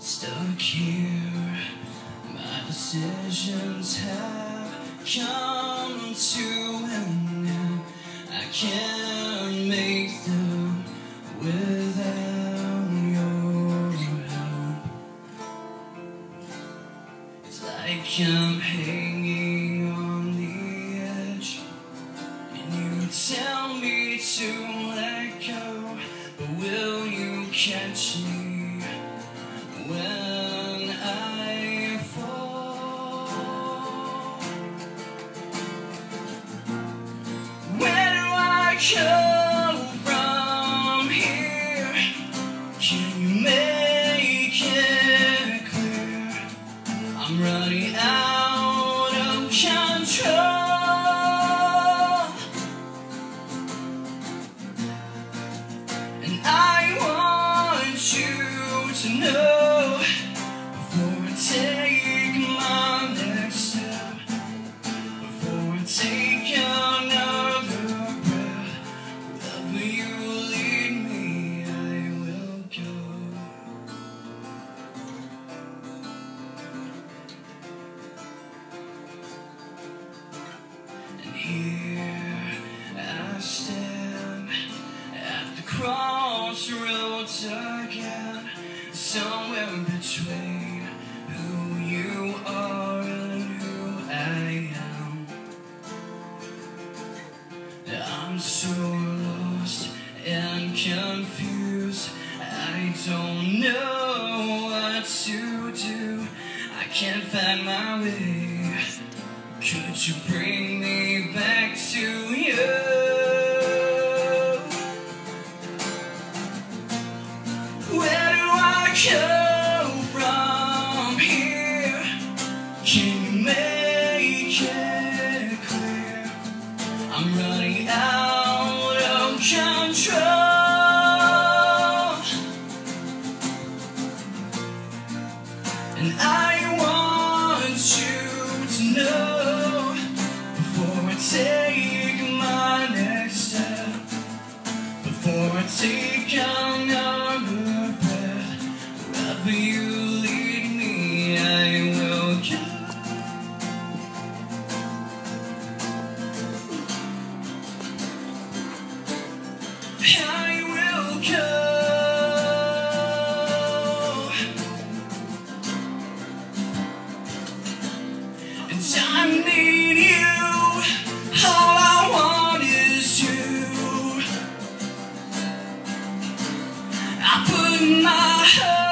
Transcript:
Stuck here, my decisions have come to an end. I can't make them without your help. It's like I'm hanging on the edge, and you tell me to let go, but will you catch me when I fall? Where do I go from here? Can you make it clear? I'm running out of control, and I want you to know, before I take my next step, before I take another breath, wherever you lead me, I will go. And here I stand at the crossroads again, somewhere between who you are and who I am. I'm so lost and confused, I don't know what to do. I can't find my way. Could you bring me back to you? Where do I go from here? Can you make it clear? I'm running out of control, and I want you to know, before I take my next step, before I take another breath, wherever you lead me, I will go. I will go. And I need you. All I want is you. I put my heart